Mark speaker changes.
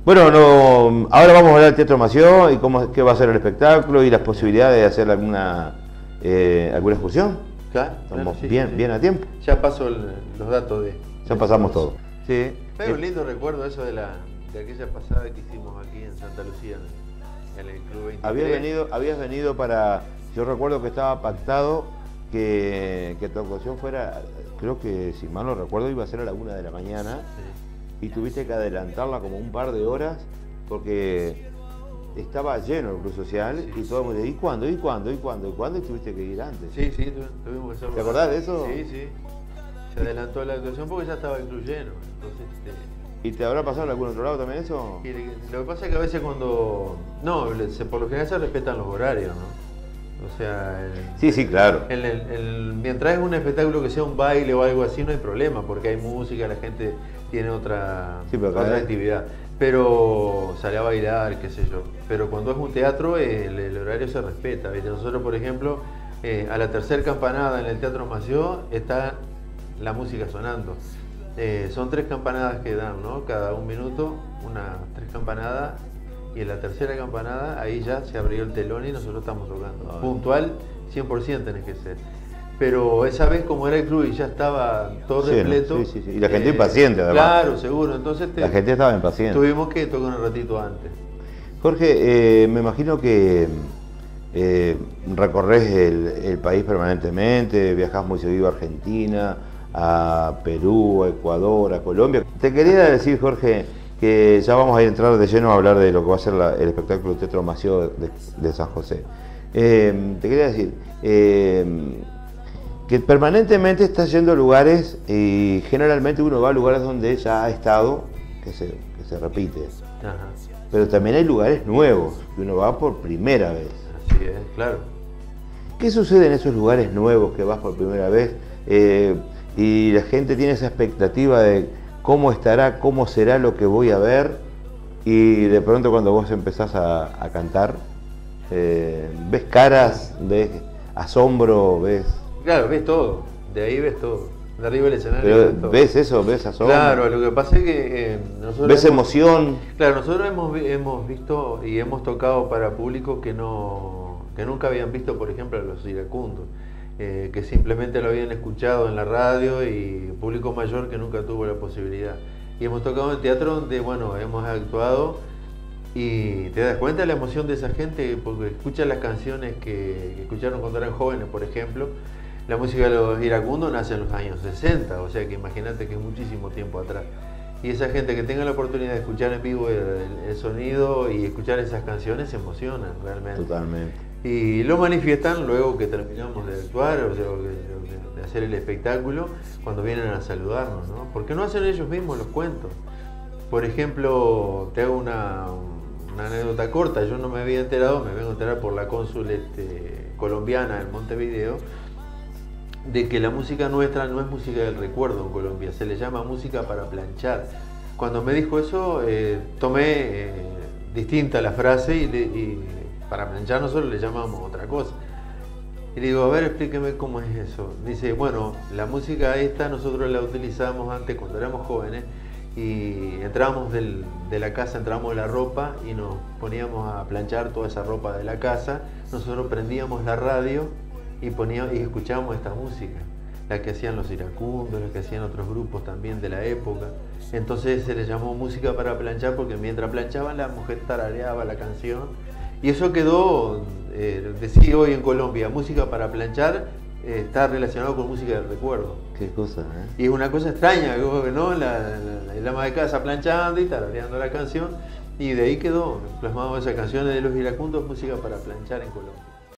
Speaker 1: Bueno, no, ahora vamos a hablar del Teatro Mació y qué va a ser el espectáculo y las posibilidades de hacer alguna excursión.
Speaker 2: Claro,
Speaker 1: Estamos
Speaker 2: sí,
Speaker 1: bien,
Speaker 2: sí.
Speaker 1: bien a tiempo.
Speaker 2: Ya paso los datos de...
Speaker 1: Ya pasamos todo. Sí.
Speaker 2: Pero un lindo recuerdo eso de aquella pasada que hicimos aquí en Santa Lucía, en el Club 23.
Speaker 1: Habías venido para... Yo recuerdo que estaba pactado que tu actuación fuera, creo que si mal no recuerdo, iba a ser a la 1 de la mañana.
Speaker 2: Sí.
Speaker 1: Y tuviste que adelantarla como un par de horas porque estaba lleno el Club Social, sí. Y todo el mundo, ¿y cuándo? ¿Y cuándo? ¿Y cuándo? ¿Y cuándo? Y tuviste que ir antes.
Speaker 2: Sí, sí, tuvimos que hacerlo.
Speaker 1: ¿Te acordás de eso?
Speaker 2: Sí, sí. Se adelantó la actuación porque ya estaba el club lleno. Entonces,
Speaker 1: ¿Y te habrá pasado en algún otro lado también eso?
Speaker 2: Y lo que pasa es que a veces cuando... No, por lo general se respetan los horarios, ¿no? O sea...
Speaker 1: Sí, sí, claro.
Speaker 2: Mientras es un espectáculo que sea un baile o algo así, no hay problema, porque hay música, la gente tiene otra actividad. Pero sale a bailar, qué sé yo. Pero cuando es un teatro, el horario se respeta, ¿viste? Nosotros, por ejemplo, a la tercera campanada en el Teatro Mació está la música sonando. Son 3 campanadas que dan, ¿no? Cada 1 minuto, 3 campanadas. Y en la tercera campanada, ahí ya se abrió el telón y nosotros estamos tocando. Puntual, 100% tenés que ser. Pero esa vez, como era el club y ya estaba todo repleto...
Speaker 1: ¿no? Sí. Y la gente impaciente, además.
Speaker 2: Claro, seguro. Entonces
Speaker 1: la gente estaba impaciente.
Speaker 2: Tuvimos que tocar un ratito antes.
Speaker 1: Jorge, me imagino que recorres el país permanentemente, viajás muy seguido a Argentina, a Perú, a Ecuador, a Colombia. Te quería decir, Jorge, que ya vamos a entrar de lleno a hablar de lo que va a ser el espectáculo Teatro Mació de San José. Te quería decir que permanentemente estás yendo a lugares y generalmente uno va a lugares donde ya ha estado, que se repite.
Speaker 2: Ajá.
Speaker 1: Pero también hay lugares nuevos, que uno va por primera vez.
Speaker 2: Así es, claro.
Speaker 1: ¿Qué sucede en esos lugares nuevos que vas por primera vez? Y la gente tiene esa expectativa de cómo estará, cómo será lo que voy a ver, y de pronto cuando vos empezás a cantar, ves caras, ves asombro, ves...
Speaker 2: Claro, ves todo, de ahí ves todo, de arriba del escenario
Speaker 1: Pero
Speaker 2: ves todo.
Speaker 1: ¿ves eso? ¿Ves asombro?
Speaker 2: Claro, lo que pasa es que nosotros...
Speaker 1: ¿Ves emoción?
Speaker 2: Claro, nosotros hemos visto y hemos tocado para público que nunca habían visto, por ejemplo, a los iracundos. Que simplemente lo habían escuchado en la radio, y público mayor que nunca tuvo la posibilidad. Y hemos tocado en teatro donde, bueno, hemos actuado y te das cuenta de la emoción de esa gente porque escuchan las canciones que escucharon cuando eran jóvenes, por ejemplo. La música de los iracundos nace en los años 60, o sea que imagínate que es muchísimo tiempo atrás. Y esa gente que tenga la oportunidad de escuchar en vivo el sonido y escuchar esas canciones se emocionan realmente.
Speaker 1: Totalmente.
Speaker 2: Y lo manifiestan luego que terminamos de actuar, o sea, de hacer el espectáculo, cuando vienen a saludarnos, ¿no? Porque no hacen ellos mismos los cuentos. Por ejemplo, te hago una anécdota corta. Yo no me había enterado, me vengo a enterar por la cónsul colombiana en Montevideo, de que la música nuestra no es música del recuerdo en Colombia, se le llama música para planchar. Cuando me dijo eso, tomé distinta la frase y para planchar nosotros le llamamos otra cosa. Y le digo, a ver, explíqueme cómo es eso. Dice, bueno, la música esta nosotros la utilizamos antes cuando éramos jóvenes y entrábamos de la casa, entrábamos de la ropa y nos poníamos a planchar toda esa ropa de la casa. Nosotros prendíamos la radio y escuchábamos esta música, la que hacían los iracundos, la que hacían otros grupos también de la época. Entonces se le llamó música para planchar porque mientras planchaban la mujer tarareaba la canción. Y eso quedó, decía hoy en Colombia, música para planchar está relacionado con música del recuerdo.
Speaker 1: Qué cosa, ¿eh?
Speaker 2: Y es una cosa extraña, ¿no? La ama de casa planchando y tarareando la canción, y de ahí quedó plasmado esa canción de los iracundos, música para planchar en Colombia.